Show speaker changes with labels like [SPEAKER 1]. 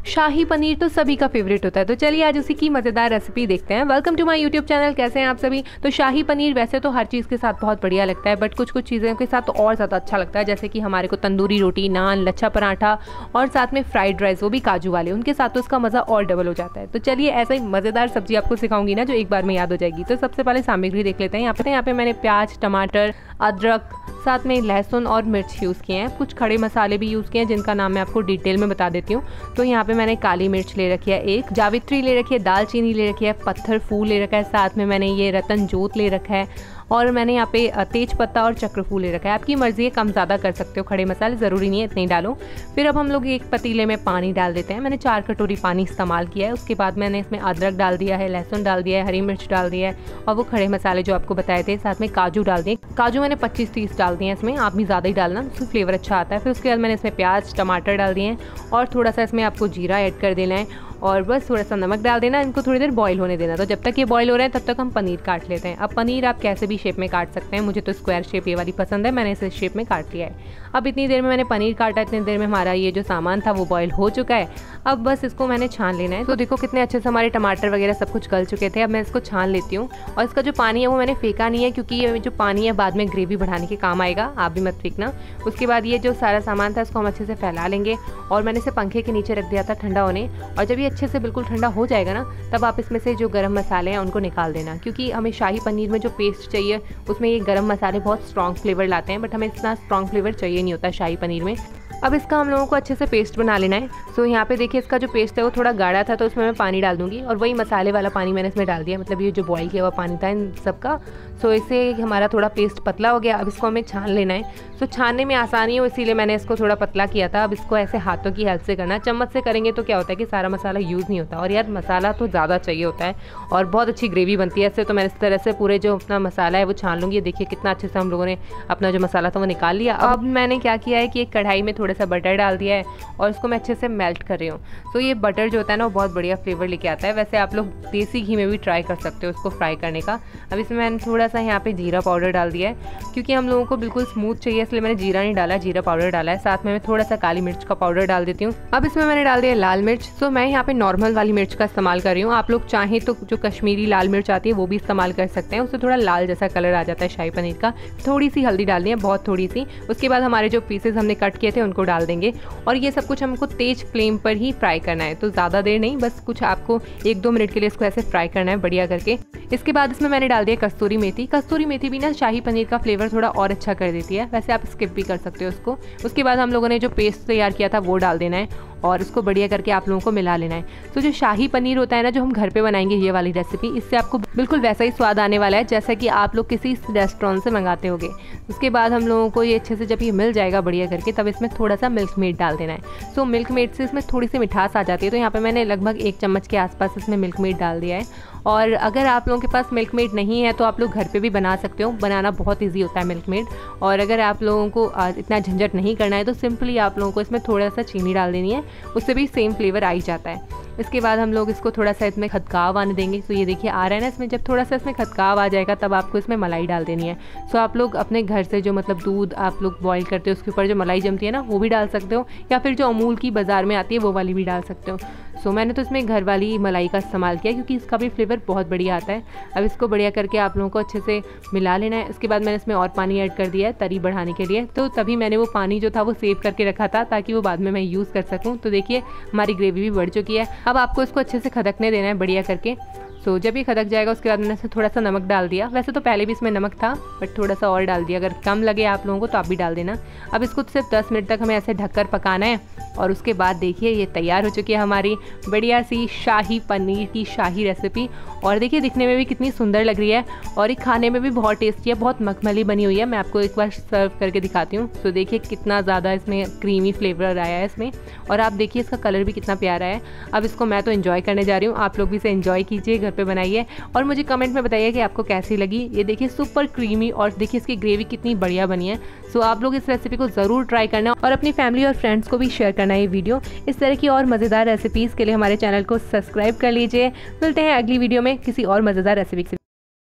[SPEAKER 1] शाही पनीर तो सभी का फेवरेट होता है, तो चलिए आज उसी की मज़ेदार रेसिपी देखते हैं। Welcome to my YouTube channel. कैसे हैं आप सभी। तो शाही पनीर वैसे तो हर चीज़ के साथ बहुत बढ़िया लगता है, बट कुछ कुछ चीज़ों के साथ तो और ज़्यादा अच्छा लगता है। जैसे कि हमारे को तंदूरी रोटी, नान, लच्छा पराठा और साथ में फ्राइड राइस, वो भी काजू वाले, उनके साथ तो उसका मज़ा और डबल हो जाता है। तो चलिए ऐसा ही मज़ेदार सब्जी आपको सिखाऊंगी ना, जो एक बार में याद हो जाएगी। तो सबसे पहले सामग्री देख लेते हैं। यहाँ पे मैंने प्याज, टमाटर, अदरक, साथ में लहसुन और मिर्च यूज़ किए हैं। कुछ खड़े मसाले भी यूज़ किए हैं जिनका नाम मैं आपको डिटेल में बता देती हूँ। तो यहाँ पे मैंने काली मिर्च ले रखी है, एक जावित्री ले रखी है, दालचीनी ले रखी है, पत्थर फूल ले रखा है, साथ में मैंने ये रतन जोत ले रखा है, और मैंने यहाँ पे तेज पत्ता और चक्रफूल ले रखा है। आपकी मर्जी है, कम ज़्यादा कर सकते हो, खड़े मसाले ज़रूरी नहीं है इतने ही डालो। फिर अब हम लोग एक पतीले में पानी डाल देते हैं। मैंने 4 कटोरी पानी इस्तेमाल किया है। उसके बाद मैंने इसमें अदरक डाल दिया है, लहसुन डाल दिया है, हरी मिर्च डाल दिया है, और वो खड़े मसाले जो आपको बताए थे, साथ में काजू डाल दिए। काजू मैंने 25-30 डाल दिए हैं इसमें, आप भी ज़्यादा ही डालना, उससे फ्लेवर अच्छा आता है। फिर उसके बाद मैंने इसमें प्याज, टमाटर डाल दिए हैं, और थोड़ा सा इसमें आपको जीरा ऐड कर देना है, और बस थोड़ा सा नमक डाल देना। इनको थोड़ी देर बॉईल होने देना। तो जब तक ये बॉईल हो रहे हैं तब तक हम पनीर काट लेते हैं। अब पनीर आप कैसे भी शेप में काट सकते हैं, मुझे तो स्क्वायर शेप ये वाली पसंद है, मैंने इस शेप में काट लिया है। अब इतनी देर में मैंने पनीर काटा, इतनी देर में हमारा ये जो सामान था वो बॉईल हो चुका है। अब बस इसको मैंने छान लेना है। तो देखो कितने अच्छे से हमारे टमाटर वगैरह सब कुछ गल चुके थे। अब मैं इसको छान लेती हूँ, और इसका जो पानी है वो मैंने फेंका नहीं है, क्योंकि ये जो पानी है बाद में ग्रेवी बढ़ाने के काम आएगा, आप भी मत फेंकना। उसके बाद ये जो सारा सामान था इसको हम अच्छे से फैला लेंगे, और मैंने इसे पंखे के नीचे रख दिया था ठंडा होने। और जब ये अच्छे से बिल्कुल ठंडा हो जाएगा ना, तब आप इसमें से जो गरम मसाले हैं उनको निकाल देना, क्योंकि हमें शाही पनीर में जो पेस्ट चाहिए उसमें ये गरम मसाले बहुत स्ट्रॉन्ग फ्लेवर लाते हैं, बट हमें इतना स्ट्रॉन्ग फ्लेवर चाहिए नहीं होता शाही पनीर में। अब इसका हम लोगों को अच्छे से पेस्ट बना लेना है। सो यहाँ पे देखिए इसका जो पेस्ट है वो थोड़ा गाढ़ा था, तो उसमें मैं पानी डाल दूंगी, और वही मसाले वाला पानी मैंने इसमें डाल दिया, मतलब ये जो बॉईल किया हुआ पानी था इन सबका। सो इससे हमारा थोड़ा पेस्ट पतला हो गया। अब इसको हमें छान लेना है। सो छानने में आसानी हो इसीलिए मैंने इसको थोड़ा पतला किया था। अब इसको ऐसे हाथों की हेल्प से करना, चम्मच से करेंगे तो क्या होता है कि सारा मसाला यूज़ नहीं होता, और यार मसाला तो ज़्यादा चाहिए होता है, और बहुत अच्छी ग्रेवी बनती है इससे। तो मैंने इस तरह से पूरे जो अपना मसाला है वो छान लूँगी। देखिए कितना अच्छे से हम लोगों ने अपना जो मसाला था वो निकाल लिया। अब मैंने क्या किया है कि एक कढ़ाई में थोड़ा सा बटर डाल दिया है, और इसको मैं अच्छे से मेल्ट कर रही हूँ। तो ये बटर जो होता है ना वो बहुत बढ़िया फ्लेवर लेके आता है। वैसे आप लोग देसी घी में भी ट्राई कर सकते हो उसको फ्राई करने का। अब इसमें मैंने थोड़ा सा यहाँ पे जीरा पाउडर डाल दिया है, क्योंकि हम लोगों को बिल्कुल स्मूथ चाहिए, इसलिए मैंने जीरा नहीं डाला, जीरा पाउडर डाला है। साथ में मैं थोड़ा सा काली मिर्च का पाउडर डाल देती हूँ। अब इसमें मैंने डाल दिया लाल मिर्च। तो मैं यहाँ पे नॉर्मल वाली मिर्च का इस्तेमाल कर रही हूँ। आप लोग चाहें तो जो कश्मीरी लाल मिर्च आती है वो भी इस्तेमाल कर सकते हैं, उससे थोड़ा लाल जैसा कलर आ जाता है शाही पनीर का। थोड़ी सी हल्दी डालनी है, बहुत थोड़ी सी। उसके बाद हमारे जो पीसेस हमने कट किए थे उनको डाल देंगे, और ये सब कुछ हमको तेज फ्लेम पर ही फ्राई करना है। तो ज़्यादा देर नहीं, बस कुछ आपको 1-2 मिनट के लिए इसको ऐसे फ्राई करना है बढ़िया करके। इसके बाद इसमें मैंने डाल दिया कस्तूरी मेथी। कस्तूरी मेथी भी ना शाही पनीर का फ्लेवर थोड़ा और अच्छा कर देती है, वैसे आप स्किप भी कर सकते हो उसको। उसके बाद हम लोगों ने जो पेस्ट तैयार किया था वो डाल देना है, और उसको बढ़िया करके आप लोगों को मिला लेना है। तो जो शाही पनीर होता है ना, जो हम घर पे बनाएंगे ये वाली रेसिपी, इससे आपको बिल्कुल वैसा ही स्वाद आने वाला है जैसा कि आप लोग किसी रेस्टोरेंट से मंगाते होगे। उसके बाद हम लोगों को ये अच्छे से जब ये मिल जाएगा बढ़िया करके, तब इसमें थोड़ा सा मिल्क मेड डाल देना है। सो मिल्क मेड से इसमें थोड़ी सी मिठास आ जाती है। तो यहाँ पे मैंने लगभग 1 चम्मच के आसपास इसमें मिल्क मेड डाल दिया है। और अगर आप लोगों के पास मिल्क मेड नहीं है तो आप लोग घर पे भी बना सकते हो, बनाना बहुत इजी होता है मिल्क मेड। और अगर आप लोगों को इतना झंझट नहीं करना है तो सिंपली आप लोगों को इसमें थोड़ा सा चीनी डाल देनी है, उससे भी सेम फ्लेवर आ ही जाता है। इसके बाद हम लोग इसको थोड़ा सा इसमें खदकाव आने देंगे। तो ये देखिए आ रहा है ना इसमें, जब थोड़ा सा इसमें खदकाव आ जाएगा तब आपको इसमें मलाई डाल देनी है। सो आप लोग अपने घर से जो मतलब दूध आप लोग बॉईल करते हो उसके ऊपर जो मलाई जमती है ना वो भी डाल सकते हो, या फिर जो अमूल की बाज़ार में आती है वो वाली भी डाल सकते हो। सो मैंने तो इसमें घर वाली मलाई का इस्तेमाल किया, क्योंकि इसका भी फ्लेवर बहुत बढ़िया आता है। अब इसको बढ़िया करके आप लोगों को अच्छे से मिला लेना है। इसके बाद मैंने इसमें और पानी ऐड कर दिया है तरी बढ़ाने के लिए। तो तभी मैंने वो पानी जो था वो सेव करके रखा था, ताकि वो बाद में मैं यूज़ कर सकूँ। तो देखिए हमारी ग्रेवी भी बढ़ चुकी है। अब आपको इसको अच्छे से खदकने देना है बढ़िया करके। सो जब ये खदक जाएगा उसके बाद मैंने इसमें थोड़ा सा नमक डाल दिया। वैसे तो पहले भी इसमें नमक था, बट थोड़ा सा और डाल दिया। अगर कम लगे आप लोगों को तो आप भी डाल देना। अब इसको सिर्फ 10 मिनट तक हमें ऐसे ढककर पकाना है, और उसके बाद देखिए ये तैयार हो चुकी है हमारी बढ़िया सी शाही पनीर की शाही रेसिपी। और देखिए दिखने में भी कितनी सुंदर लग रही है, और ये खाने में भी बहुत टेस्टी है, बहुत मखमली बनी हुई है। मैं आपको एक बार सर्व करके दिखाती हूँ। तो देखिए कितना ज़्यादा इसमें क्रीमी फ्लेवर आया है इसमें, और आप देखिए इसका कलर भी कितना प्यारा है। अब इसको मैं तो एंजॉय करने जा रही हूँ, आप लोग भी इसे एंजॉय कीजिए, घर पे बनाइए, और मुझे कमेंट में बताइए कि आपको कैसी लगी। ये देखिए सुपर क्रीमी, और देखिए इसकी ग्रेवी कितनी बढ़िया बनी है। सो आप लोग इस रेसिपी को ज़रूर ट्राई करना, और अपनी फैमिली और फ्रेंड्स को भी शेयर करना ये वीडियो। इस तरह की और मज़ेदार रेसिपीज़ के लिए हमारे चैनल को सब्सक्राइब कर लीजिए। मिलते हैं अगली वीडियो में किसी और मज़ेदार रेसिपी से।